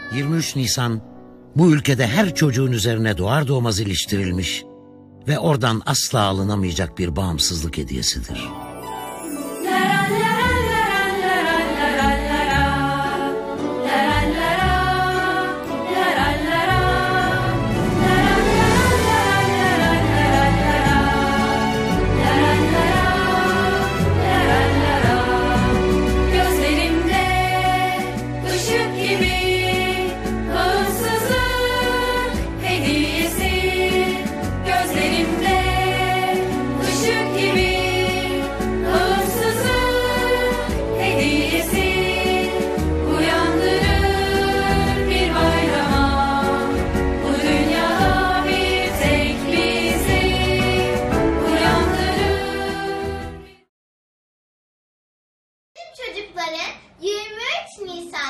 23 Nisan bu ülkede her çocuğun üzerine doğar doğmaz iliştirilmiş ve oradan asla alınamayacak bir bağımsızlık hediyesidir. Çocukların 23 Nisan